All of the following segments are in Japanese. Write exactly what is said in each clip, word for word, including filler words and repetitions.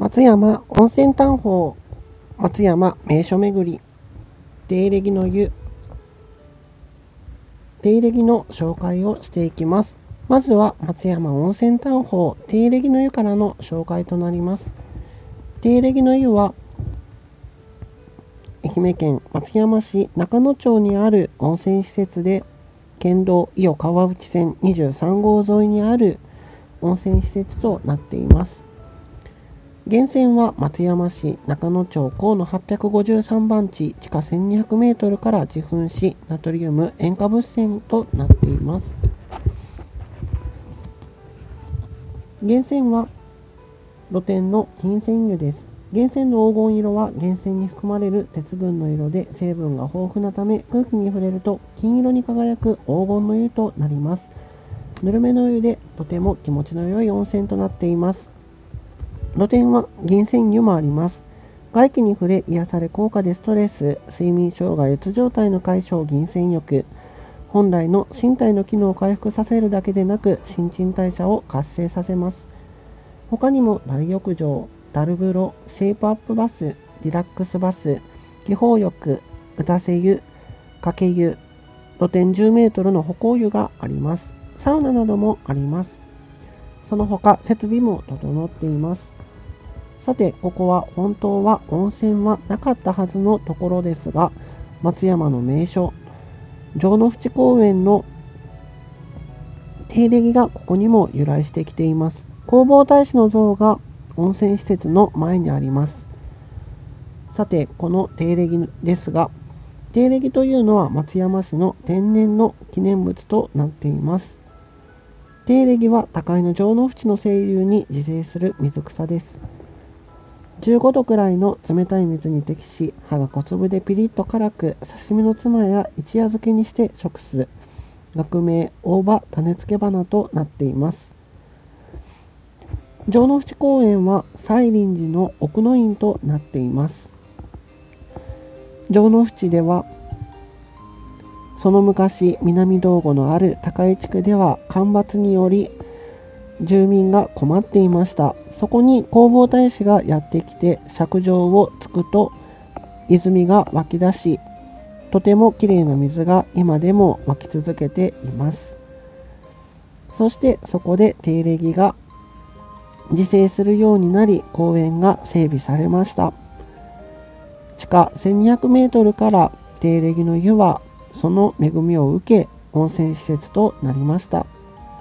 松山温泉探訪、松山名所巡り、定暦の湯、定暦の紹介をしていきます。まずは松山温泉探訪、定暦の湯からの紹介となります。定暦の湯は愛媛県松山市中野町にある温泉施設で、県道伊予川内線にじゅうさん号沿いにある温泉施設となっています。源泉は松山市中野町河野はっぴゃくごじゅうさん番地、地下せんにひゃくメートルから自噴し、ナトリウム塩化物泉となっています。源泉は露天の金泉湯です。源泉の黄金色は源泉に含まれる鉄分の色で、成分が豊富なため空気に触れると金色に輝く黄金の湯となります。ぬるめの湯でとても気持ちの良い温泉となっています。露天は銀泉湯もあります。外気に触れ癒され効果でストレス、睡眠障害、うつ状態の解消、銀泉浴。本来の身体の機能を回復させるだけでなく、新陳代謝を活性させます。他にも大浴場、ダル風呂、シェイプアップバス、リラックスバス、気泡浴、打たせ湯、かけ湯、露天じゅうメートルの歩行湯があります。サウナなどもあります。その他設備も整っています。さて、ここは本当は温泉はなかったはずのところですが、松山の名所、城之淵公園の定暦がここにも由来してきています。弘法大師の像が温泉施設の前にあります。さて、この定暦ですが、定暦というのは松山市の天然の記念物となっています。定暦は高井の城之淵の清流に自生する水草です。じゅうごどくらいの冷たい水に適し、葉が小粒でピリッと辛く、刺身のつまや一夜漬けにして食す。学名大葉種付け花となっています。城之淵公園は西林寺の奥の院となっています。城之淵ではその昔、南道後のある高井地区では干ばつにより住民が困っていました。そこに弘法大師がやってきて釈上をつくと泉が湧き出し、とてもきれいな水が今でも湧き続けています。そしてそこで定暦が自生するようになり、公園が整備されました。地下せんにひゃくメートルから定暦の湯はその恵みを受け、温泉施設となりました。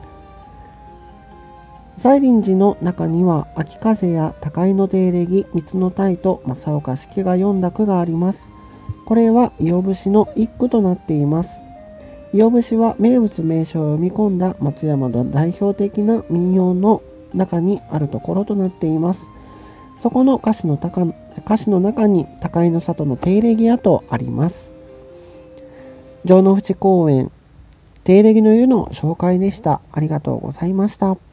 西林寺の中には秋風や高井の定暦、三つの鯛と正岡子規が詠んだ句があります。これは伊予節の一句となっています。伊予節は名物名所を読み込んだ松山の代表的な民謡の中にあるところとなっています。そこの歌詞の中歌詞の中に高井の里の定暦屋とあります。城之淵公園定暦の湯の紹介でした。ありがとうございました。